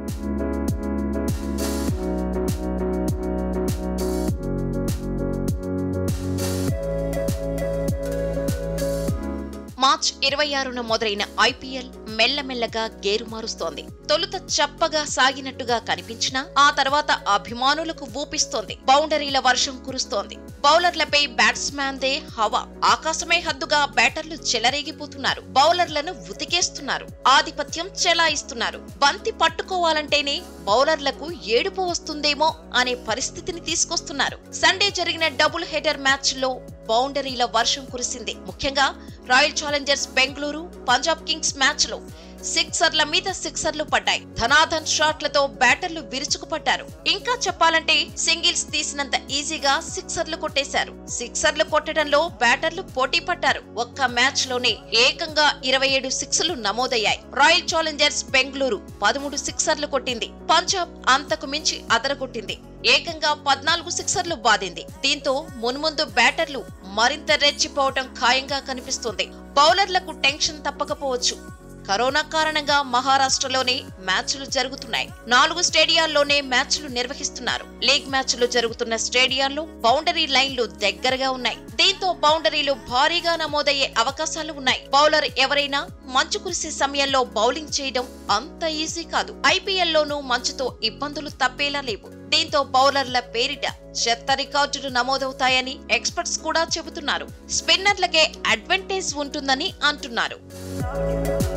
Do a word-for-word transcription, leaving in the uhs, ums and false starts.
March ఇరవై ఆరున మొదలైన ఐపీఎల్ మెల్లమెల్లగా గేరు మారుస్తోంది. తొలుత చప్పగా సాగినట్టుగా కనిపించినా ఆ తర్వాత అభిమానులకు ఊపిస్తోంది. బౌండరీల వర్షం కురుస్తోంది. బౌలర్లపై బ్యాట్స్మెన్ దే హవా. ఆకాశమే హద్దుగా బ్యాటర్లు చెలరేగిపోతున్నారు. బౌలర్లను ఉతికేస్తున్నారు. ఆధిపత్యం చెలాయిస్తున్నారు. బంతి పట్టుకోవాలంటేనే బౌలర్లకు ఏడుపు వస్తుందేమో అనే పరిస్థితిని తీసుకొస్తున్నారు. సండే జరిగిన డబుల్ హెడర్ మ్యాచ్ లో బౌండరీల వర్షం కురిసింది. ముఖ్యంగా Royal Challengers Bengaluru Punjab Kings match లో సిక్సర్ల మీద సిక్సర్లు పడ్డాయి. ధనాధన్ షాట్లతో బ్యాటర్లు విరుచుకుపడ్డారు. ఇంకా చెప్పాలంటే సింగిల్స్ తీసినంత ఈజీగా సిక్సర్లు కొట్టేశారు. సిక్సర్లు కొట్టడంలో బ్యాటర్లు పోటీ పడ్డారు. ఒక్క మ్యాచ్ లోనే ఏకంగా ఇరవై ఏడు సిక్స్లు నమోదయ్యాయి. రాయల్ ఛాలెంజర్స్ బెంగళూరు పదమూడు సిక్సర్లు కొట్టింది. పంజాబ్ అంతకు మించి అదరగొట్టింది. ఏకంగా పద్నాలుగు సిక్సర్లు బాదింది. దీంతో మున్ముందు బ్యాటర్లు మరింత రెచ్చిపోవటం ఖాయంగా కనిపిస్తోంది. బౌలర్లకు టెన్షన్ తప్పకపోవచ్చు. కరోనా కారణంగా మహారాష్ట్రలోనే మ్యాచ్లు జరుగుతున్నాయి. నాలుగు స్టేడియాల్లోనే మ్యాచ్లు నిర్వహిస్తున్నారు. లీగ్ మ్యాచ్లు జరుగుతున్న స్టేడియాల్లో బౌండరీ లైన్లు దగ్గరగా ఉన్నాయి. దీంతో బౌండరీలు భారీగా నమోదయ్యే అవకాశాలు ఉన్నాయి. బౌలర్ ఎవరైనా మంచు కురిసే సమయంలో బౌలింగ్ చేయడం అంత ఈజీ కాదు. ఐపీఎల్ లోనూ మంచుతో ఇబ్బందులు తప్పేలా లేవు. దీంతో బౌలర్ల పేరిట చెత్త రికార్డులు నమోదవుతాయని ఎక్స్పర్ట్స్ కూడా చెబుతున్నారు. స్పిన్నర్లకే అడ్వాంటేజ్ ఉంటుందని అంటున్నారు.